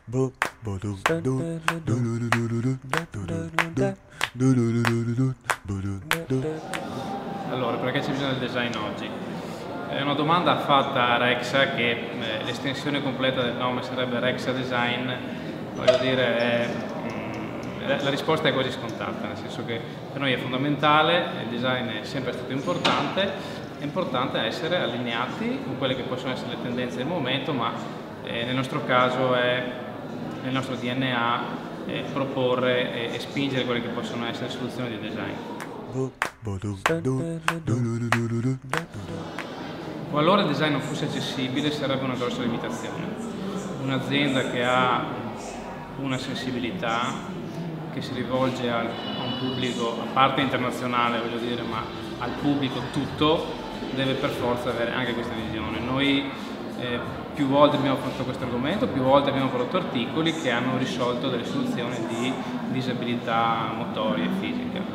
Allora, perché c'è bisogno del design oggi? È una domanda fatta a Rexa, che l'estensione completa del nome sarebbe Rexa Design. Voglio dire, la risposta è quasi scontata, nel senso che per noi è fondamentale, il design è sempre stato importante, è importante essere allineati con quelle che possono essere le tendenze del momento, ma nel nostro caso è nel nostro DNA proporre e spingere quelle che possono essere soluzioni di design. Qualora il design non fosse accessibile sarebbe una grossa limitazione. Un'azienda che ha una sensibilità, che si rivolge a un pubblico, a parte internazionale voglio dire, ma al pubblico tutto, deve per forza avere anche questa visione. Noi più volte abbiamo affrontato questo argomento, più volte abbiamo prodotto articoli che hanno risolto delle soluzioni di disabilità motoria e fisica.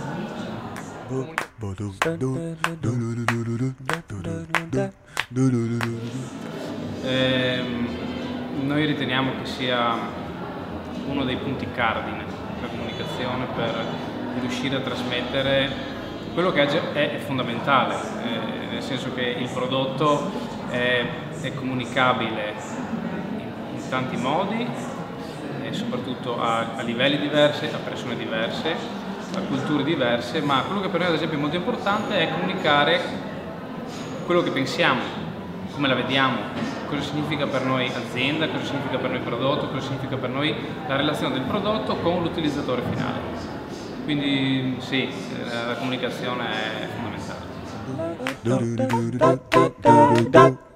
Noi riteniamo che sia uno dei punti cardine della comunicazione per riuscire a trasmettere quello che è fondamentale, nel senso che il prodotto è comunicabile in tanti modi e soprattutto a livelli diversi, a persone diverse, a culture diverse, ma quello che per noi ad esempio è molto importante è comunicare quello che pensiamo, come la vediamo, cosa significa per noi azienda, cosa significa per noi prodotto, cosa significa per noi la relazione del prodotto con l'utilizzatore finale. Quindi sì, la comunicazione è fondamentale.